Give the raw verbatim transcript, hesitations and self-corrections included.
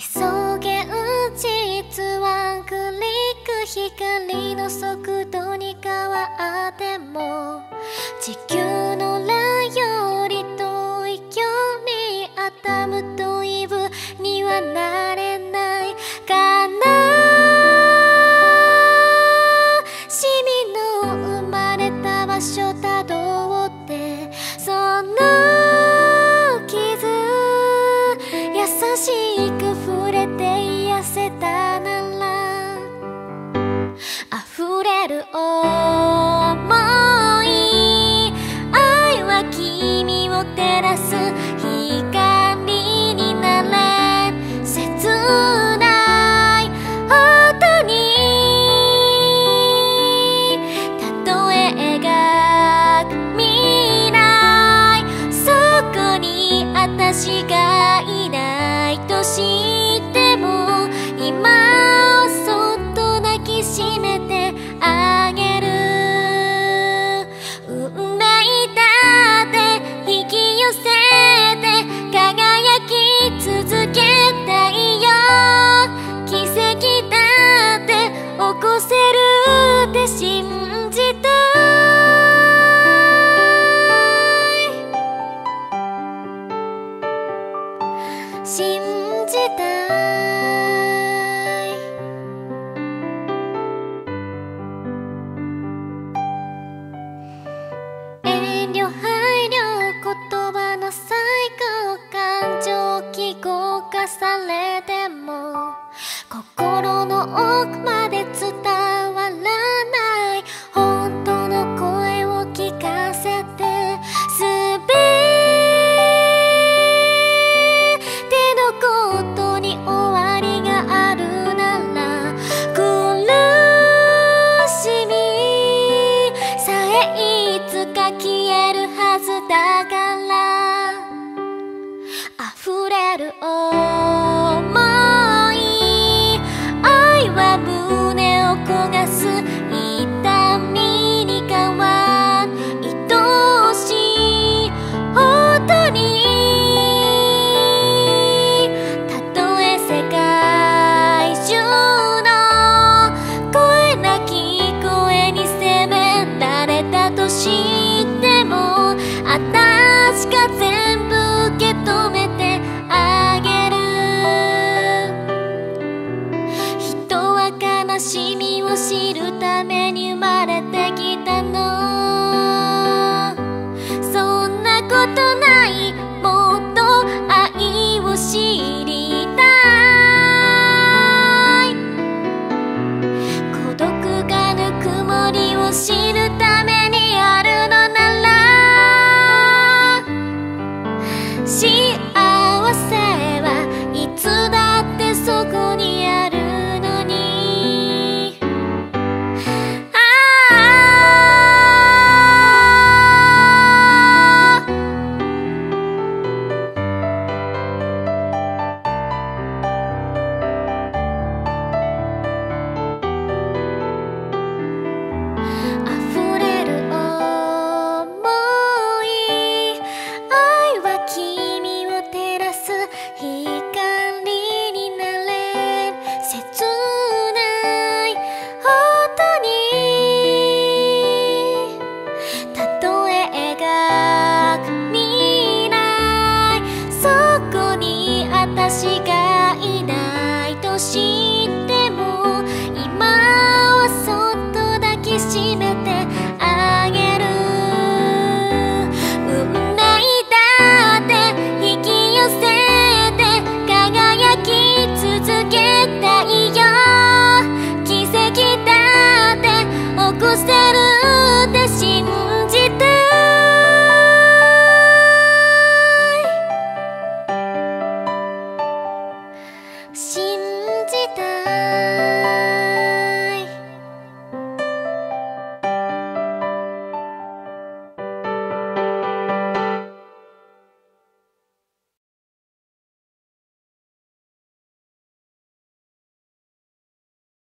急げ実はクリック光の速度に変わっても地球のラより遠い距離アタムとイブにはなれないかな。シミの生まれた場所たどってその傷優しく触れて癒せたなら溢れる想い愛は君を照らす光になれ切ない音に例え描く未来そこに私がいないとしても今をそっと抱きしめてあげる。運命だって引き寄せて輝き続けたいよ。奇跡だって起こせるって信じたい信じたい。遠慮配慮言葉の最高感情記号化されても心の奥まで伝わらない本当の声を聞かせてすべてのことに終わりがあるなら苦しみさえいつか消えるはずだから溢れる想い愛は胸を焦がす痛みに変わる愛しい音にたとえ世界中の声なき声に責められたとしても私が全部受け止めてあげる。人は悲しみを知るために生まれてきたの。そんなことない。もっと愛を知りたい。孤独がぬくもりを知るためにあるのなら幸せはいつだってそこにあるのに。あ溢れる想い愛は君を照らす光になれ切ない音にたとえ描く未来そこに私がいないとしても今はそっと抱きしめてあげる。運命だって引き寄せて輝き続けたいよ。奇跡だって起こせるって信じたい信